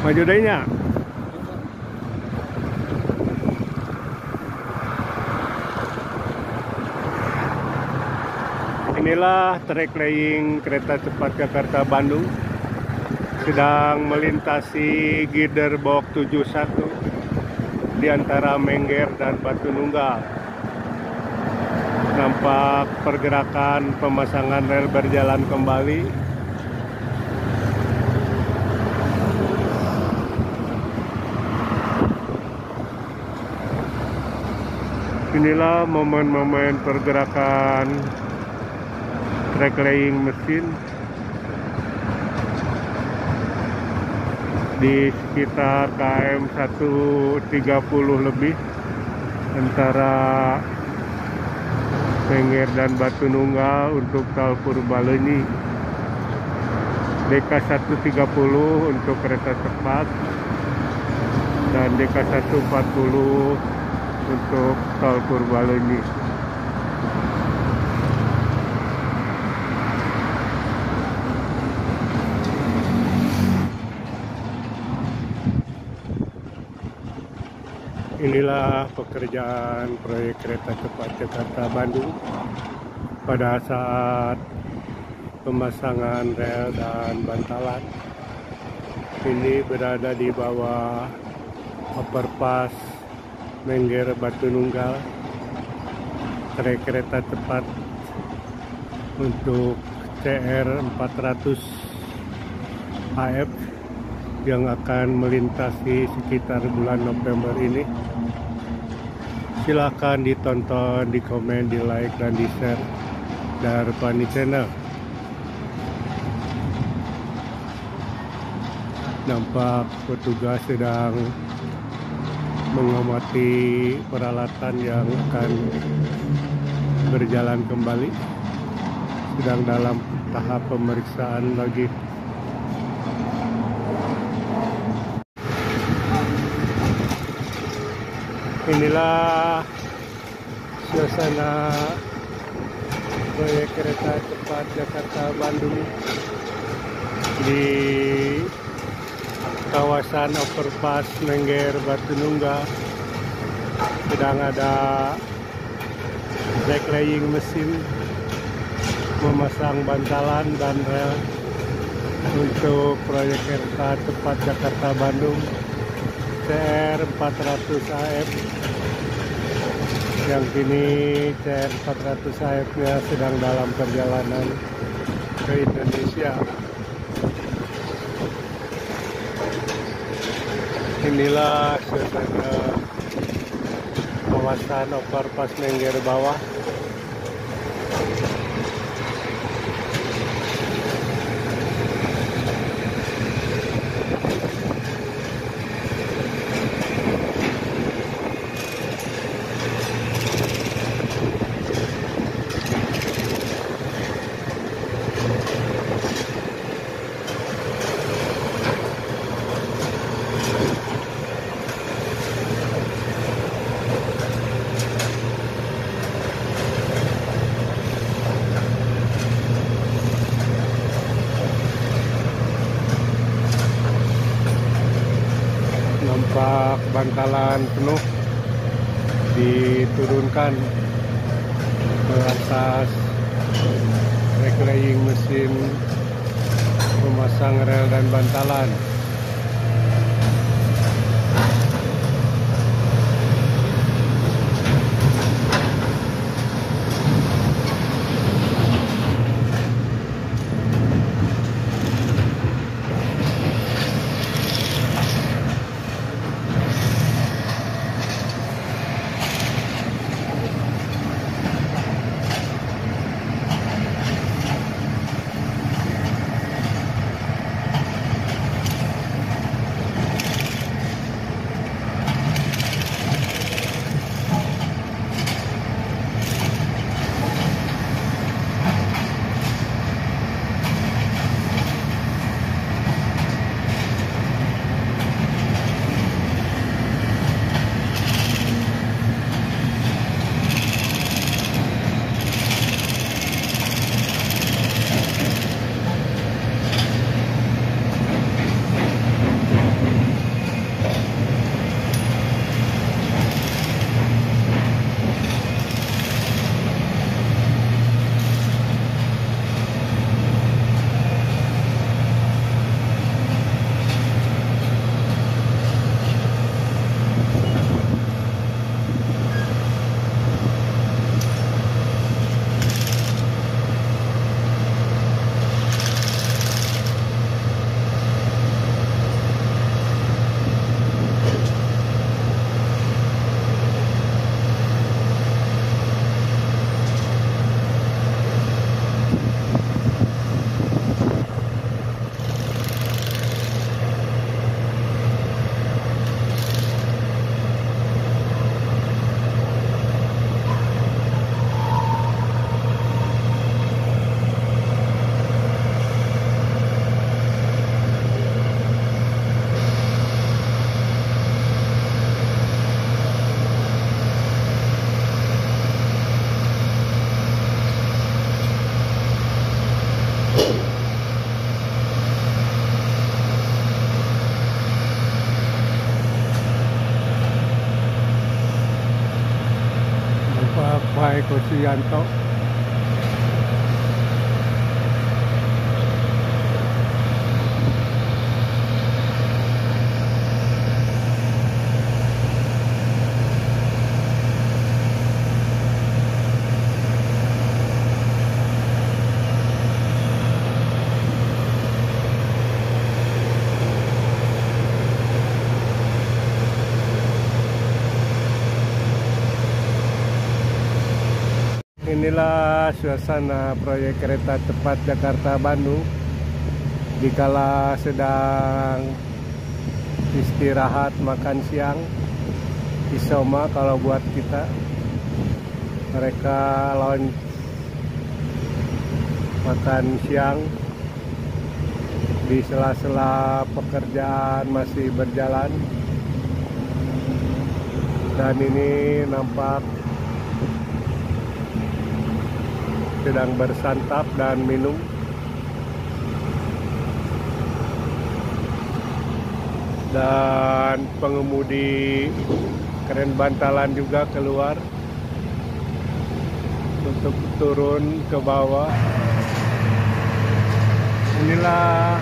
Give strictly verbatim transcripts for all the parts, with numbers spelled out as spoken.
Maju deh nya. Inilah trek laying kereta cepat Jakarta-Bandung sedang melintasi Gider Bok tujuh puluh satu di antara Mengger dan Batu Nunggal. Nampak pergerakan pemasangan rel berjalan kembali. Inilah momen-momen pergerakan trek laying mesin di sekitar K M seratus tiga puluh lebih antara Mengger dan Batu Nunggal untuk tol Purbaleni. D K seratus tiga puluh untuk kereta cepat dan D K seratus empat puluh untuk tol Purbaleni. Inilah pekerjaan proyek kereta cepat Jakarta-Bandung pada saat pemasangan rel dan bantalan. Ini berada di bawah overpass Mengger Batu Nunggal, trek kereta cepat untuk C R empat ratus A F yang akan melintasi sekitar bulan November ini. Silahkan ditonton, di komen, di like, dan di share Darpani Channel. Nampak petugas sedang mengamati peralatan yang akan berjalan kembali, sedang dalam tahap pemeriksaan lagi. Inilah suasana proyek kereta cepat Jakarta-Bandung di kawasan overpass Mengger Batu Nunggal. Sedang ada trek laying mesin memasang bantalan dan rel untuk proyek kereta cepat Jakarta-Bandung C R empat ratus A F, yang kini C R empat ratus A F-nya sedang dalam perjalanan ke Indonesia. Inilah suasana kawasan overpass Mengger bawah. Nampak bantalan penuh diturunkan ke atas trek laying mesin memasang rel dan bantalan. Pak Eko Suyanto. Inilah suasana proyek kereta cepat Jakarta-Bandung dikala sedang istirahat makan siang isoma kalau buat kita. Mereka lawan makan siang di sela-sela pekerjaan masih berjalan, dan ini nampak sedang bersantap dan minum. Dan pengemudi keren bantalan juga keluar untuk turun ke bawah. Inilah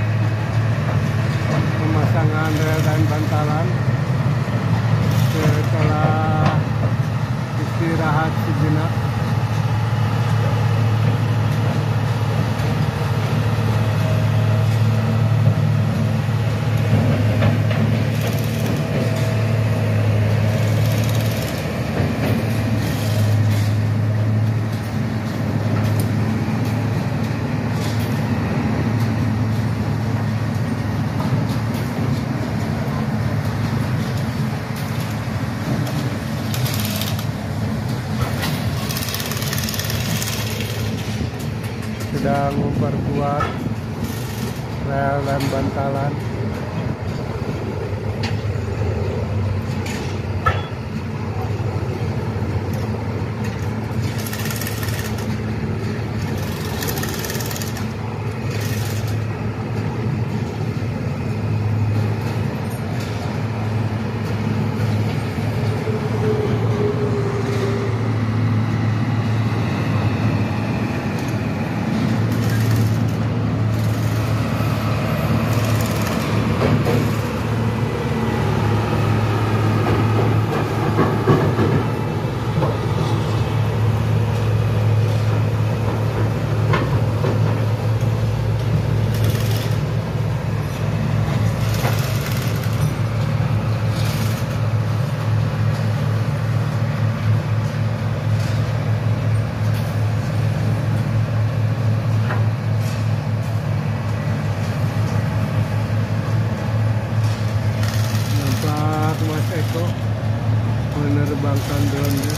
pemasangan rel dan bantalan setelah istirahat sejenak. Sedang memperkuat rel dan bantalan. Mas Eko menerbangkan drone-nya.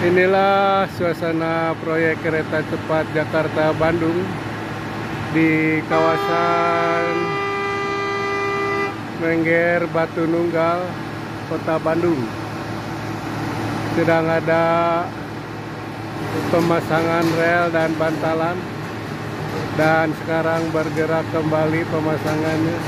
Inilah suasana proyek kereta cepat Jakarta-Bandung di kawasan Mengger Batu Nunggal, Kota Bandung. Sedang ada pemasangan rel dan bantalan, dan sekarang bergerak kembali pemasangannya.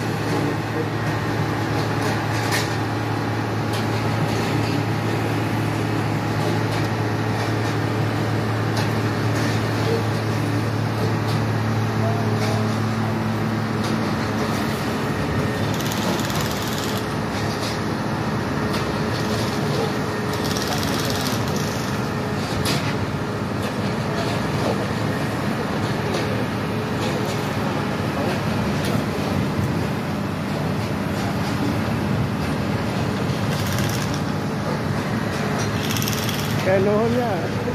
Kayak nuhunnya.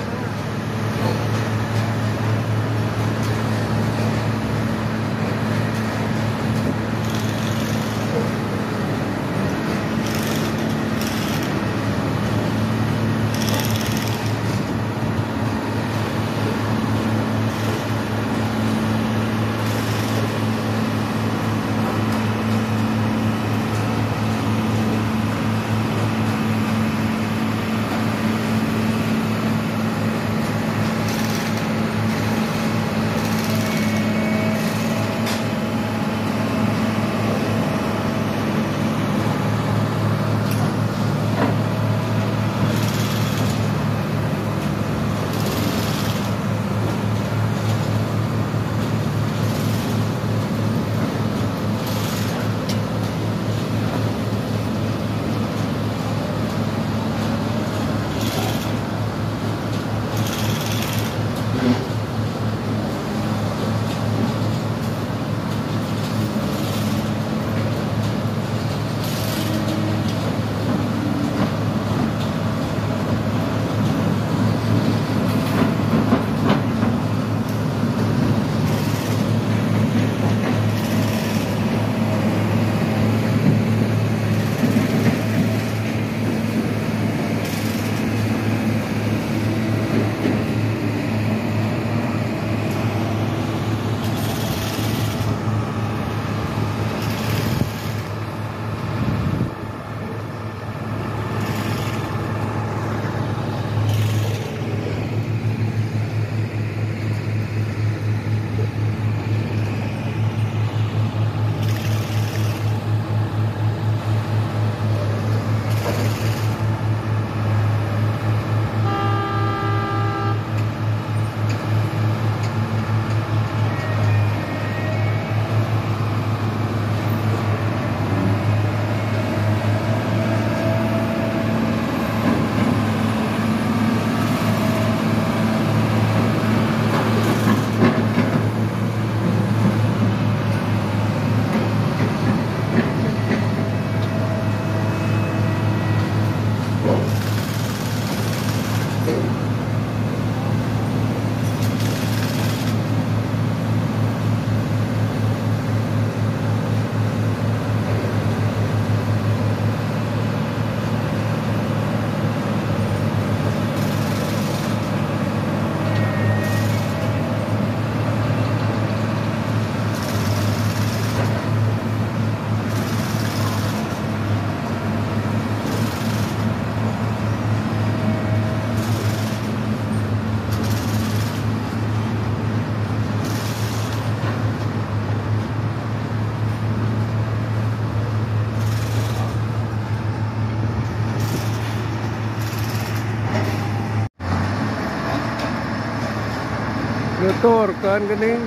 Nutur kan gening.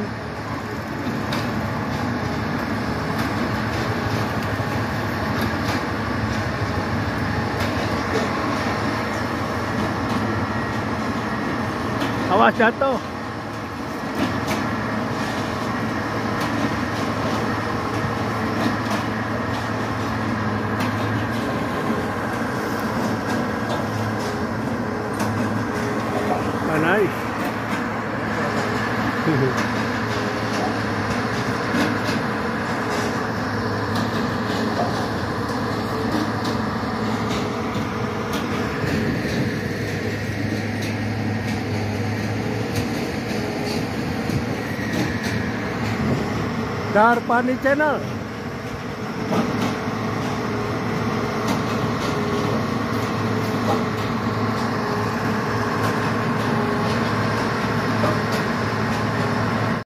Awas jatuh. Nice. Darpani Channel.